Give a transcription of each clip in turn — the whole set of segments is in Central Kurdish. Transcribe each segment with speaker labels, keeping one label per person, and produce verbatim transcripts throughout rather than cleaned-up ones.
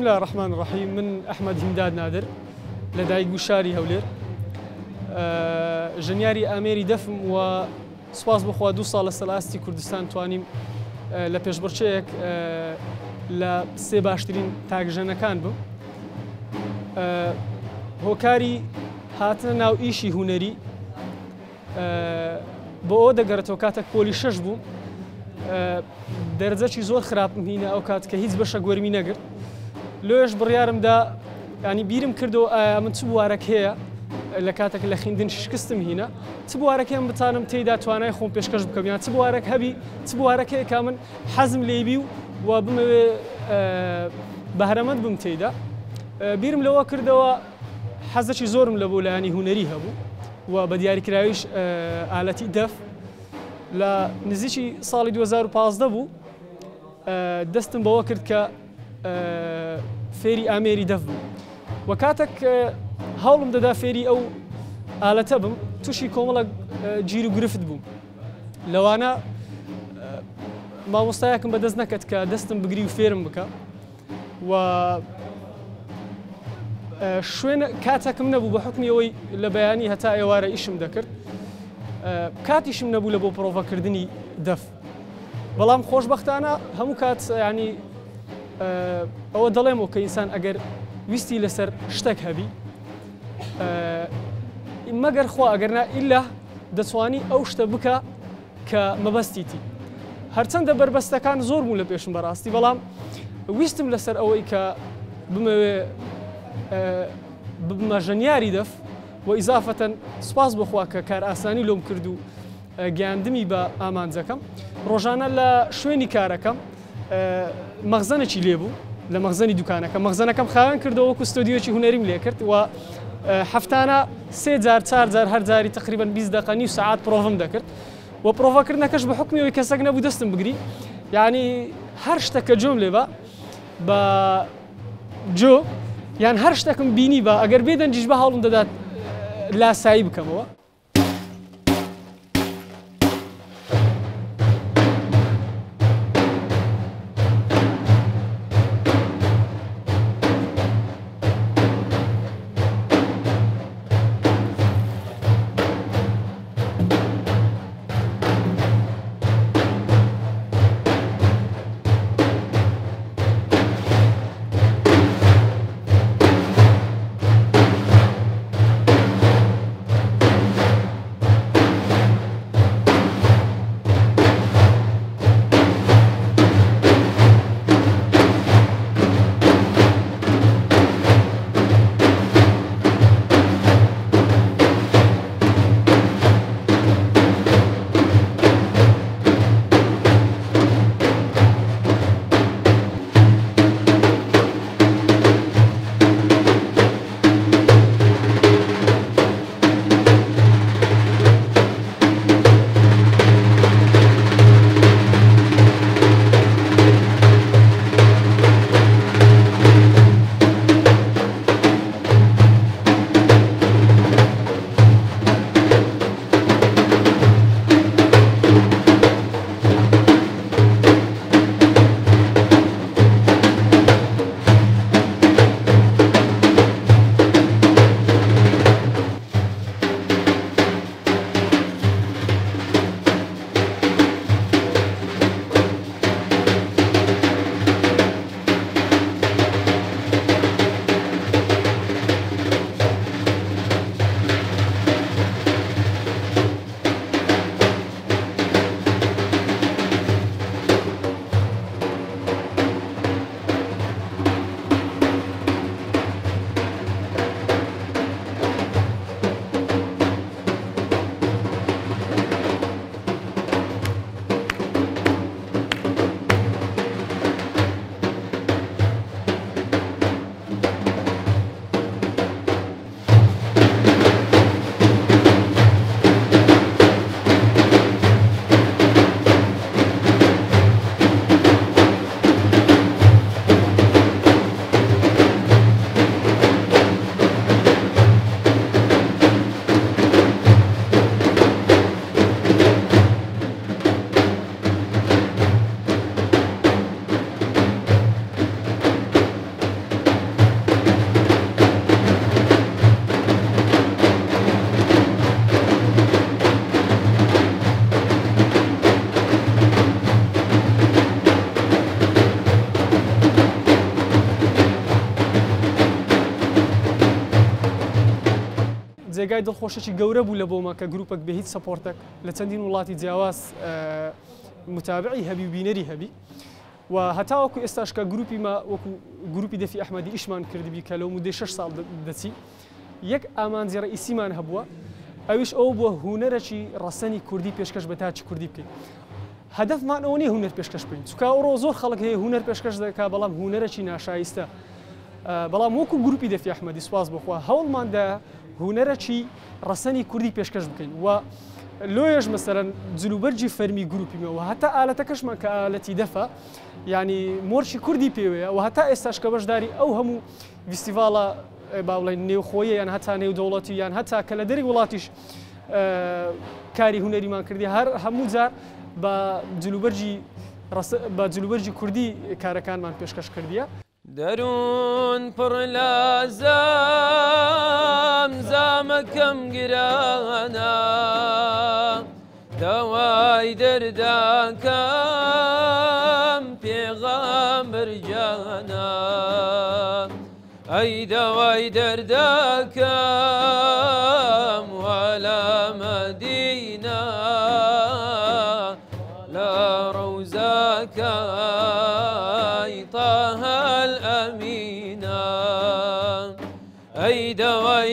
Speaker 1: الله الرحمن الرحيم. من أحمد همداد نادر لدايق وشاري هولير ژنیاری ئامێری دەفم و سوپاس بخوا دوو ساڵ لە سەلاستی کوردستان توانیم لە پێشبڕچەیەک لە سێ باشترین تاکژەنەکان بم. هۆکاری هاتنە ناو ئیشی هونەری بۆ ئەوە دەگەڕێتەوە کاتێک پۆلی شەش بووم دەرەجەی زۆر خراپم هینە ئەو کات کە هیچ بەشە گوەرمی نەگرت. لۆیش بڕیارمدا ینی بیرم کردەوە ئایا من چ بوارێک هەیە لە کاتێک لە خوێندن شکستم هینە چ بوارەکەم بتانم تێیدا توانای خۆم پێشکەش بکەم یان چ بوارێک هەبی چ بوارەکەی کا من حەزم لێبی و بمەوێ بەهرەمەند بم تێیدا. بیرم لەوە کردەوە حەزێکی زۆرم لە بۆ لایانی هونەری هەبوو و بە دیاریکراویش ئالەتی دەف لە نزیکی ساڵی دوو هەزار و پانزدە بوو دەستم بەوە کرد کە فێری ئامێری دەف بوو و کاتێک هەوڵم دەدا فێری ئەو ئالەتە بم تووشی کۆمەڵە گیر و گرفت بووم. لەوانە مامۆستایەکم بەدەست نەکەت کە دەستم بگری و فێرم بکە و شوێنە کاتێکم نەبوو بە حکمی ئەوەی لە بەیانی هەتا ئێوارە ئیشم دەکرد کاتیشم نەبوو لە بۆ پرۆڤەکردنی دەف. بەڵام خۆشبەختانە هەموو کات ینی ئەوە دەڵێمەوە کە ئینسان ئەگەر ویستی لەسەر شتێک هەبی مەگەر خوا ئەگەرنا ئیلا دەتوانی ئەو شتە بکە کە مەبەستیتی. هەرچەندە بربەستەکان زۆر بوون لە پێشم بەڕاستی بەڵام ویستم لەسەر ئەوەی کە بمەوێ ببمە ژەنیاری دەف و ئیزافەتەن سوپاس بخوا کە کار ئاسانی لۆم کرد و گەیاندمی بە ئامانجەکەم. ڕۆژانە لە شوێنی کارەکەم مەخزەنێکی لێبوو لە مەخزەنی دوکانەکە مەخزەنەکەم خاوێن کردەوە وەکو ستۆدیۆکی هونەریم لێ کرد و هەفتانە سێ جار چار جار هەر جاری تقریبان بیست دقیقە نیو سەعات پرۆڤم دەکرد و پرۆڤەکردنەکەش بە حکمیەوەی کەسێک نەبوو دەستم بگری یعنی هەر شتێکە جۆم لێ بە بە جۆ یان هەر شتێکم بینی بە ئەگەر بێدەنجیش بە هەوڵم دەدات لاسایی بکەمەوە. جێگای دڵخۆشێکی گەورە بوو لە بۆمە کە گروپێک بە هیچ سەپۆرتێک لە چەندین وڵاتی جیاواز متابعی هەبی و بینەری هەبی و هەتاوەکو ئێستاش کە گروپیمە وەکو گروپی دەفی ئەحمەدی ئیشمان کردبی کە لەو مودەی شەش ساڵ دەچی یەک ئامانجی ڕئیسیمان هەبووە ئەویش ئەو بووە هونەرێکی ڕەسەنی کوردی پێشکەش بە تاچی کوردی بکەین. هەدەفمان ئەوە نیە هونەر پێشکەش بکەین چونکە ئەوڕۆ زۆر خەڵک هەیە هونەر پێشکەش دەکا بەڵام هونەرێکی ناشایستە بەڵام وەکو گروپی دەفی ئەحمەدی سواز بخوا هەوڵماندا هونەرێکی ڕەسەنی کوردی پێشکەش بکەین و لۆیەش مەسەرەن جلوبەرجی فەرمی گروپیمەوە هەتا ئالەتەکەشمان کە ئالەتی دەفە یعنی مۆرچی کوردی پێوەیە و هەتا ئێستاش کە بەشداری ئەو هەموو فیستیڤاڵە با بڵێن نێوخۆیە یان هەتا نێو دەوڵەتی یان هەتا کە لە دەری وڵاتیش کاری هونەریمان کردی هەر هەموو جار بە جلوبەرجی بە جلوبەرجی کوردی کارەکانمان پێشکەش کردیە.
Speaker 2: دەروون پڕ لە زام زامەکەم گرانە داوای دەردەکەم پێغەمبەر جانە ئەی داوای دەردەکەم وا لە مەدینە لە ڕەوزەکەی تاها الأمينة أي دواي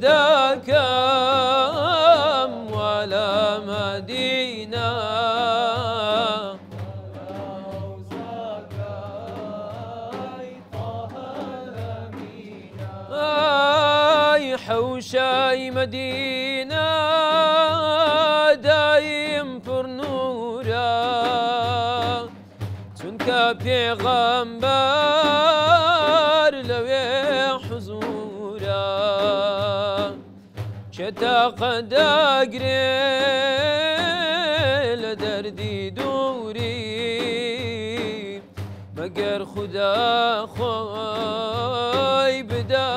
Speaker 2: دردكم ولا مدينة أي حوشاي مدينة دايم فرنورا چونکە پێغەمبەر لەوێ حوزورە چێتاقە دەگرێ لە دەردی دووری مەگەر خودا خۆی بدە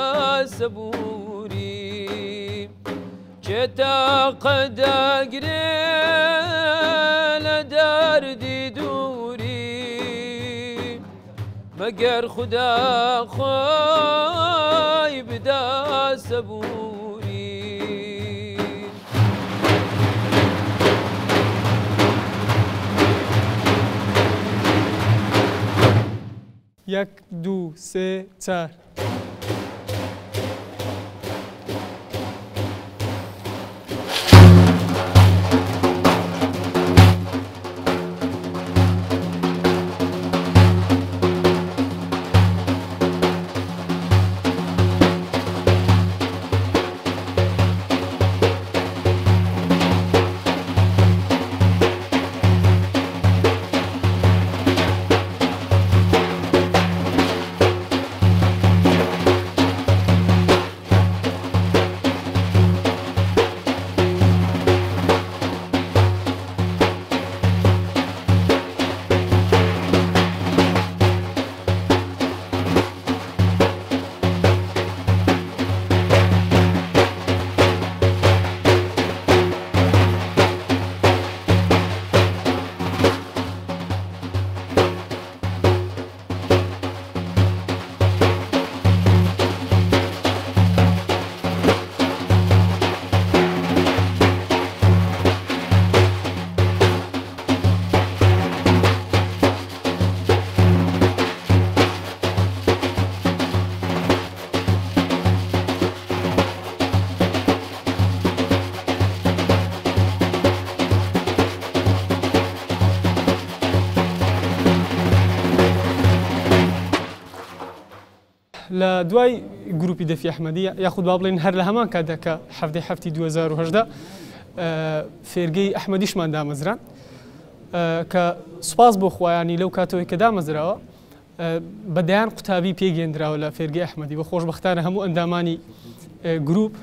Speaker 2: سەبووری چێتاقە دەگرێ لە دەردی دووری مەگەر خودا خۆی بدە سەبووری.
Speaker 1: یەک دوو سێ چار لە دوای گروپی دەفی ئەحمەدی یاخود با بڵێن هەر لە هەمان کاتدا کە هەفتەی هەفتی دوو هەزار و هەژدە فێرگەی ئەحمەدیشمان دامەزران کە سوپاس بۆ خوایانی لەو کاتەوەی کە دامەزراوە بەدەیان قوتابی پێگەێنراوە لە فێرگەی ئەحمەدی بە خۆشبەختانە هەموو ئەندامانی گروپ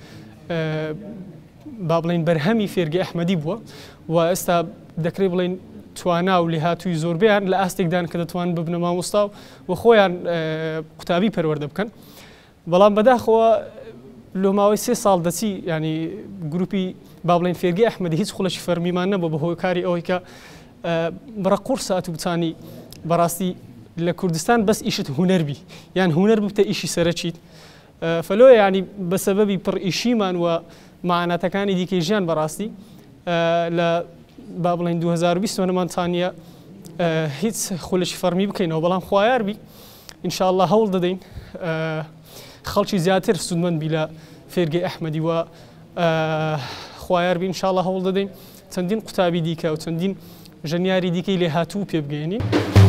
Speaker 1: با بڵێن بەرهەمی فێرگەی ئەحمەدی بووە و ئێستا دەکرێت بڵێن توانا و لێهاتووی زۆربیان لە ئاستێکدان کە دەتوان ببنە مامۆستا و خۆیان قوتابی پەروەردە بکەن بەڵام بەداخەوە لە ماوەی سێ ساڵ دەچی ینی گروپی با بڵێن فێرگەی ئەحمەدی هیچ خۆڵەشی فەرمیمان نەبوو بەهۆی کاری ئەوەی کە بڕە قورس هاتوو بچانی بەڕاستی لە کوردستان بەس ئیشت هونەربی یان هونەر ببتە ئیشی سەرەچیت فلۆ ینی بەسەبەبی پڕ ئیشیمان و معناتەکانی دیکەی ژیان بەڕاستی لە با بڵێن دوو هەزار و بیست نەمانتانە هیچ خولەشی فەرمی بکەینەوە بەڵام خوایاربی ئینشاءالله هەوڵ دەدەین خەڵکی زیاتر سودمەندبی لە فێرگەی ئەحمەدی و خوایاربی ئینشاءالله هەوڵ دەدەین چەندین قوتابی دیکە و چەندین ژەنیاری دیکەی لێ هاتوو پێ بگەێنین.